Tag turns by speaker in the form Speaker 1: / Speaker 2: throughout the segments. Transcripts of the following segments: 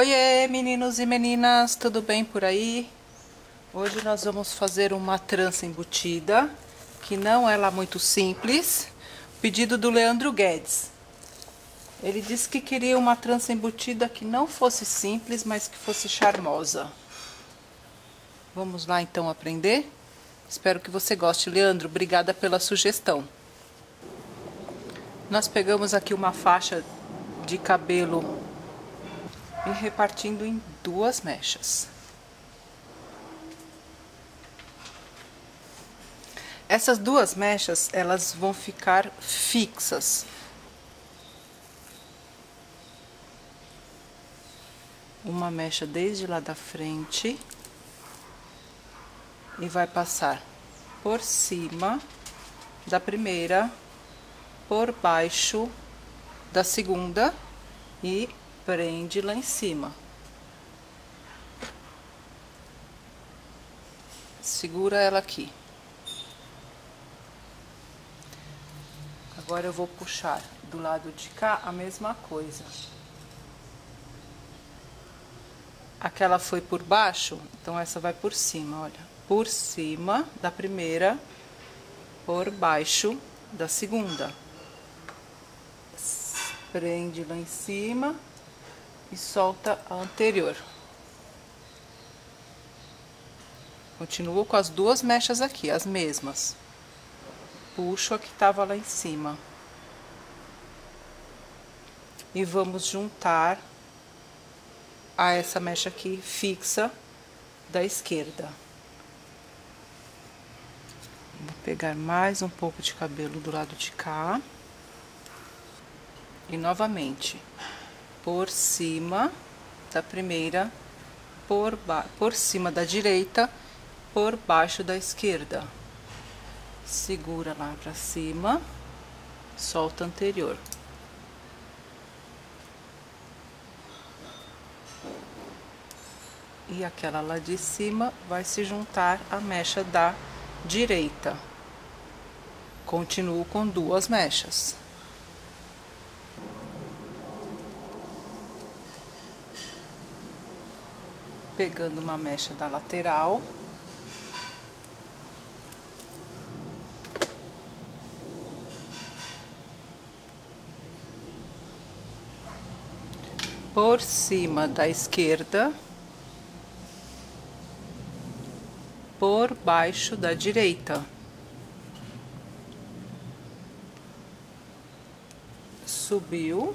Speaker 1: Oiê, meninos e meninas, tudo bem por aí? Hoje nós vamos fazer uma trança embutida, que não é lá muito simples. Pedido do Leandro Guedes. Ele disse que queria uma trança embutida que não fosse simples, mas que fosse charmosa. Vamos lá então aprender? Espero que você goste, Leandro. Obrigada pela sugestão. Nós pegamos aqui uma faixa de cabelo e repartindo em duas mechas. Essas duas mechas, elas vão ficar fixas. Uma mecha desde lá da frente e vai passar por cima da primeira, por baixo da segunda e prende lá em cima. Segura ela aqui. Agora eu vou puxar do lado de cá a mesma coisa. Aquela foi por baixo, então essa vai por cima, olha. Por cima da primeira, por baixo da segunda. Prende lá em cima e solta a anterior. Continuo com as duas mechas aqui, as mesmas. Puxo a que estava lá em cima. E vamos juntar a essa mecha aqui fixa da esquerda. Vou pegar mais um pouco de cabelo do lado de cá. E novamente, por cima da primeira, por cima da direita, por baixo da esquerda. Segura lá pra cima, solta anterior. E aquela lá de cima vai se juntar à mecha da direita. Continuo com duas mechas. Pegando uma mecha da lateral. Por cima da esquerda. Por baixo da direita. Subiu.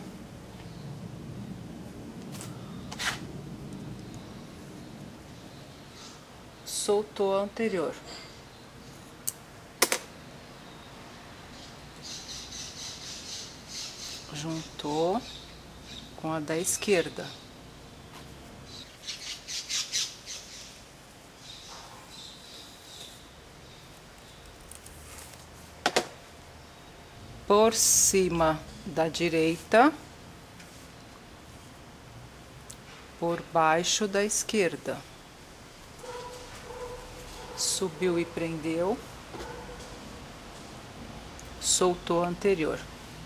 Speaker 1: Soltou a anterior. Juntou com a da esquerda. Por cima da direita, por baixo da esquerda. Subiu e prendeu, soltou a anterior.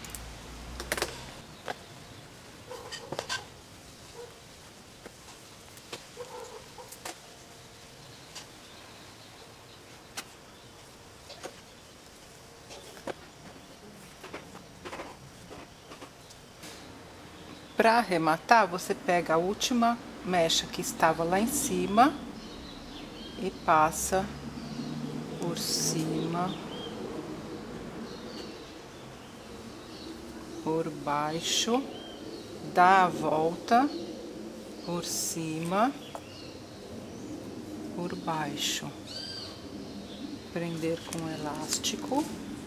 Speaker 1: Para arrematar, você pega a última mecha que estava lá em cima e passa por cima, por baixo, dá a volta, por cima, por baixo. Prender com elástico.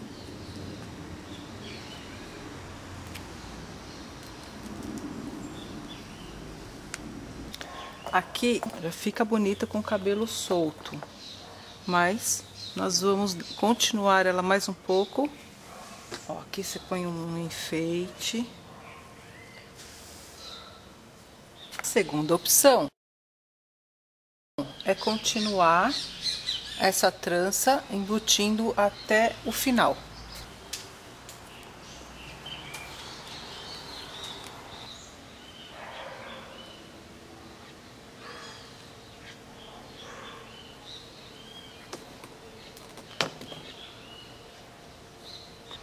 Speaker 1: Aqui já fica bonita com o cabelo solto, mas nós vamos continuar ela mais um pouco. Ó, aqui você põe um enfeite. A segunda opção é continuar essa trança embutindo até o final.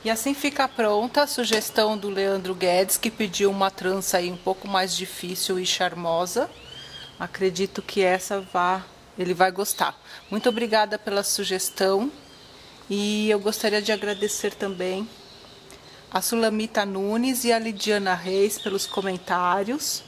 Speaker 1: E assim fica pronta a sugestão do Leandro Guedes, que pediu uma trança aí um pouco mais difícil e charmosa. Acredito que ele vai gostar. Muito obrigada pela sugestão. E eu gostaria de agradecer também a Sulamita Nunes e a Lidiana Reis pelos comentários.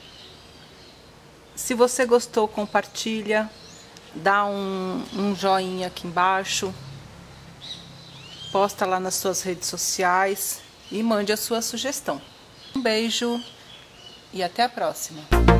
Speaker 1: Se você gostou, compartilha, dá um joinha aqui embaixo, posta lá nas suas redes sociais e mande a sua sugestão. Um beijo e até a próxima!